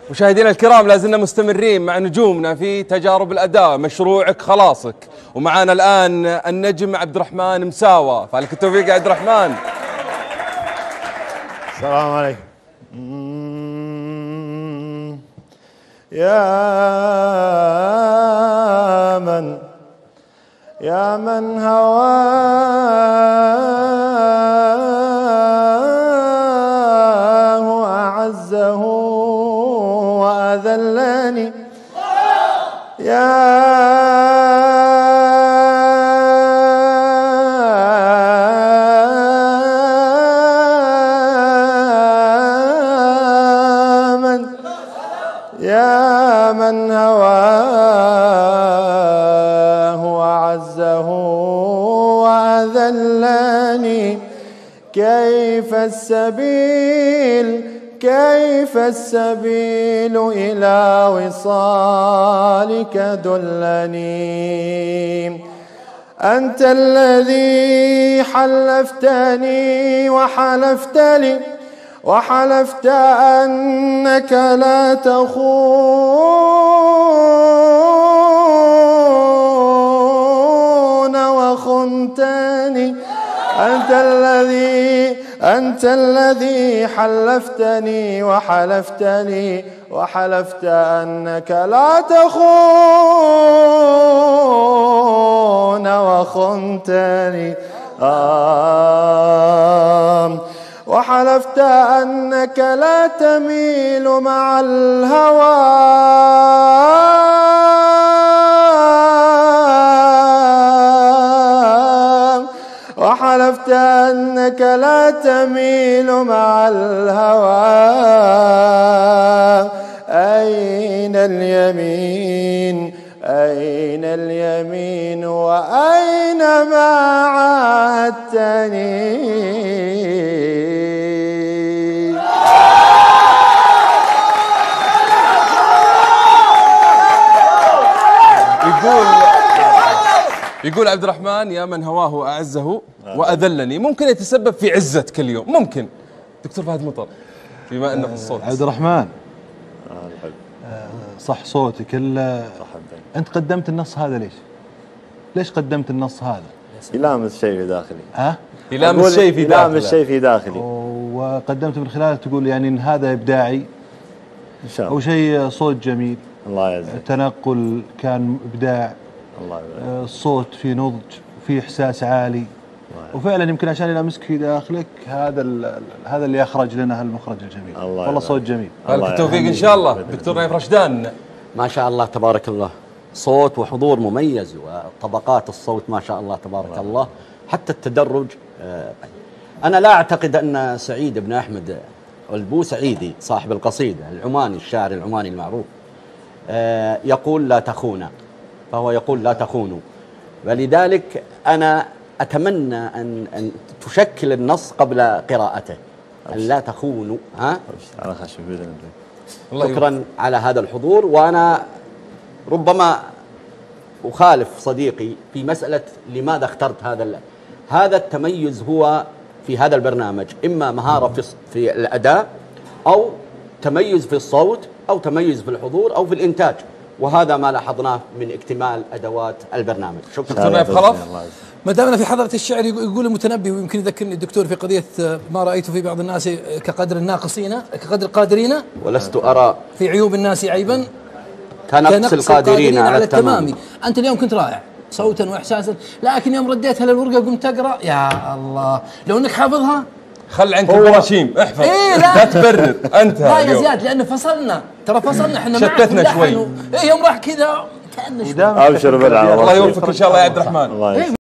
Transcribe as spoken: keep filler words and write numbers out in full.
مشاهدينا الكرام، لازلنا مستمرين مع نجومنا في تجارب الأداء، مشروعك خلاصك. ومعانا الآن النجم عبد الرحمن مساوى، فلك التوفيق يا عبد الرحمن. السلام عليكم. يا من يا من هواه أعزه وأذلني، يا من يا من هواه أعزه وأذلني، كيف السبيل كيف السبيل إلى وصالك دلني. أنت الذي حلفتني وحلفت لي وحلفت أنك لا تخون وخنتني. أنت الذي أنت الذي حلفتني وحلفت لي وحلفت أنك لا تخون وخنتني. آه وحلفت أنك لا تميل مع الهوى، وحلفت أنك لا تميل مع الهوى. أين اليمين أين اليمين وأين ما عاهدتني؟ يقول يقول عبد الرحمن: يا من هواه أعزه وأذلني. ممكن يتسبب في عزتك اليوم، ممكن. دكتور فهد مطر، بما انه في الصوت. عبد الرحمن، صح صوتك. انت قدمت النص هذا ليش؟ ليش قدمت النص هذا؟ يلامس شيء في داخلي. ها؟ يلامس شيء في داخلي. يلامس شيء في داخلي. وقدمت من خلاله تقول يعني ان هذا ابداعي ان شاء الله، او شيء صوت جميل. الله يعزك. التنقل كان ابداع، الله يبارك. الصوت في نضج وفي احساس عالي، وفعلا يمكن عشان يلامسك في داخلك هذا هذا اللي اخرج لنا هالمخرج الجميل. الله والله صوت جميل. لك التوفيق ان شاء الله. دكتور نايف رشدان، ما شاء الله تبارك الله، صوت وحضور مميز، وطبقات الصوت ما شاء الله تبارك الله, الله. حتى التدرج. أنا لا أعتقد أن سعيد بن أحمد البو سعيدي صاحب القصيدة العماني، الشاعر العماني المعروف، يقول لا تخونا، فهو يقول لا تخونوا. ولذلك أنا أتمنى أن أن تشكل النص قبل قراءته، أن لا تخونوا. ها؟ على خشم بإذن الله. شكرا على هذا الحضور. وأنا ربما أخالف صديقي في مسألة لماذا اخترت هذا هذا التميز. هو في هذا البرنامج إما مهارة في في الأداء، أو تميز في الصوت، أو تميز في الحضور، أو في الإنتاج، وهذا ما لاحظناه من اكتمال أدوات البرنامج. شكرا. دكتور نايف خلف. ما دامنا في حضرة الشعر، يقول المتنبي، ويمكن يذكرني الدكتور في قضية ما رأيت في بعض الناس كقدر الناقصين كقدر القادرين، ولست أرى في عيوب الناس عيبا كنقص القادرين على, على التمام. التمام. أنت اليوم كنت رائع صوتا وإحساسا، لكن يوم رديتها للورقة قمت أقرأ، يا الله لو أنك حافظها. خل عنك البراشيم، احفظ. إيه لا, لا تبرر انت. لا يا زياد، لأنه فصلنا، ترى فصلنا احنا معك، شتتنا شوي. و... إيه يوم راح كذا كأنه ابشر بالعافية. الله يوفقك ان شاء الله يا عبد الرحمن.